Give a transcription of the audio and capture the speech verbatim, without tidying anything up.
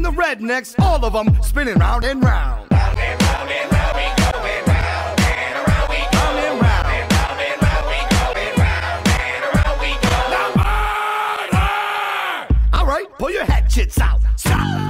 the rednecks, all of them spinning round and round. Round and round and round we going round and around we go. Round and round. Round and round we going round and around we go. All right, pull your hatchets out. Stop.